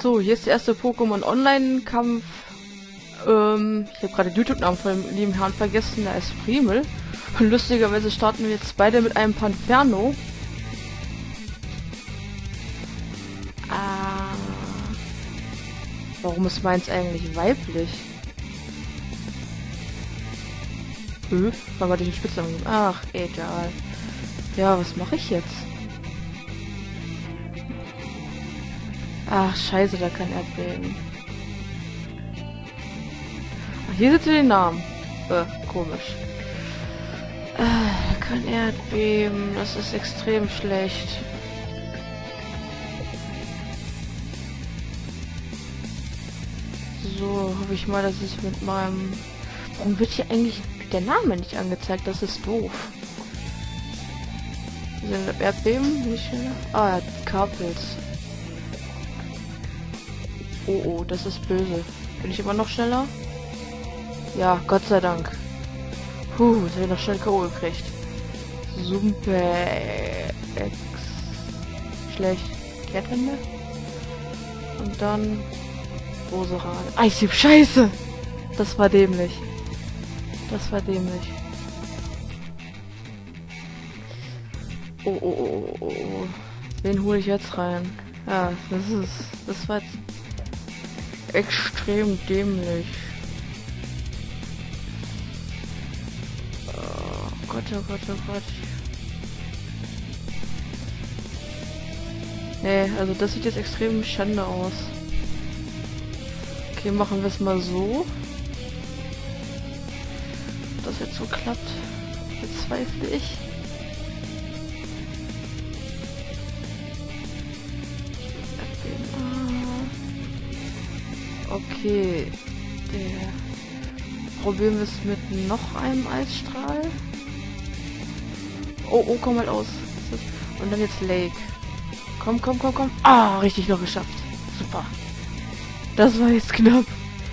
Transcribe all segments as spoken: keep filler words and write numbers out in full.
So, hier ist der erste Pokémon Online-Kampf. Ähm, ich habe gerade den YouTube-Namen von dem lieben Herrn vergessen, der ist Primel. Und lustigerweise starten wir jetzt beide mit einem Panferno. Ah. Warum ist meins eigentlich weiblich? Hm? Wann war die den Spitznamen? Ach, egal. Ja, was mache ich jetzt? Ach, scheiße, da kann Erdbeben. Ach, hier sitzt den Namen. Äh, komisch. Äh, da kann Erdbeben. Das ist extrem schlecht. So, hoffe ich mal, dass ich mit meinem... Warum wird hier eigentlich der Name nicht angezeigt? Das ist doof. Sind Erdbeben? Nicht schneller? Ah, Carpels. Oh, oh, das ist böse. Bin ich immer noch schneller? Ja, Gott sei Dank. Puh, jetzt habe ich noch schnell K O gekriegt. Super. X. Schlecht. Kehrtwende. Und dann... Roseran. Eishieb, scheiße! Das war dämlich. Das war dämlich. Oh, oh, oh, oh, oh. Wen hole ich jetzt rein? Ja, das ist... Das war jetzt... extrem dämlich. Oh Gott, oh Gott, oh Gott. Nee, also das sieht jetzt extrem schande aus. Okay, machen wir es mal so. Ob das jetzt so klappt, bezweifle ich. Okay, der... Probieren wir es mit noch einem Eisstrahl. Oh, oh, komm mal aus. Und dann jetzt Lake. Komm, komm, komm, komm. Ah, richtig noch geschafft. Super. Das war jetzt knapp.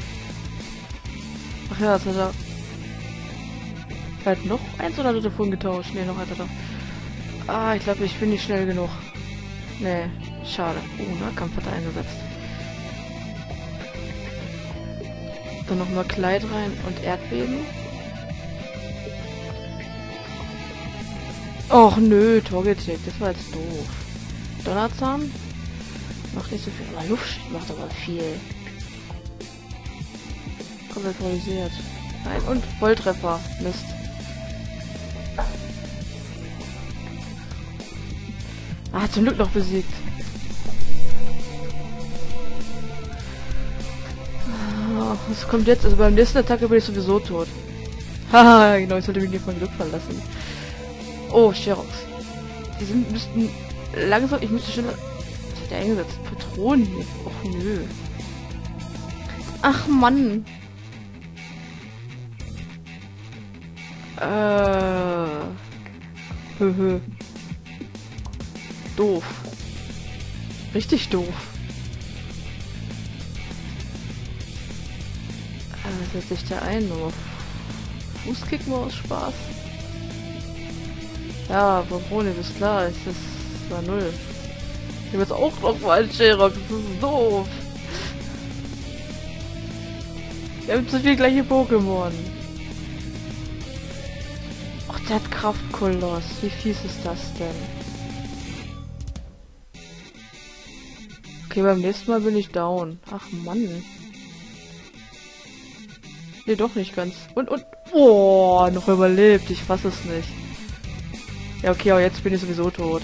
Ach ja, das hat er... Er hat noch eins oder hat er davon getauscht? Ne, noch hat er doch. Ah, ich glaube, ich bin nicht schnell genug. Ne, schade. Oh, Nahkampf hat er eingesetzt. Dann nochmal Kleid rein und Erdbeben. Och nö, Togetic, das war jetzt doof. Donnerzahn? Macht nicht so viel, aber Luft macht aber viel. Komplett paralysiert. Nein, und Volltreffer. Mist. Ah, zum Glück noch besiegt. Was kommt jetzt? Also beim nächsten Attacke bin ich sowieso tot. Haha, genau, ich sollte mich nicht von Glück verlassen. Oh, Sherox. Die sind, müssten langsam, ich müsste schneller... Was hat der eingesetzt? Patronen? Och nö. Ach Mann. Äh. Höhö. Doof. Richtig doof. Was setzt sich da ein? Nur Fußkick nur aus Spaß? Ja, Patrone, ist klar, es ist war null. Ich habe jetzt auch noch mal einen Sherox, das ist doof. Wir haben zu viel gleiche Pokémon. Ach, der hat Kraftkoloss. Wie fies ist das denn? Okay, beim nächsten Mal bin ich down. Ach Mann. Nee, doch nicht ganz. Und, und... Oh, noch überlebt. Ich fasse es nicht. Ja, okay, aber jetzt bin ich sowieso tot.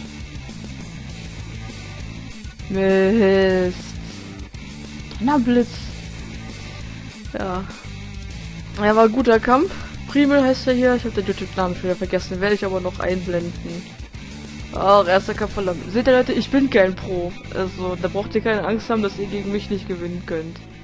Mist. Donnerblitz. Ja. Ja, war ein guter Kampf. Primel heißt er hier. Ich habe den YouTube-Namen schon wieder vergessen. Werde ich aber noch einblenden. Ach, erster Kampf verloren. Seht ihr, Leute, ich bin kein Pro. Also, da braucht ihr keine Angst haben, dass ihr gegen mich nicht gewinnen könnt.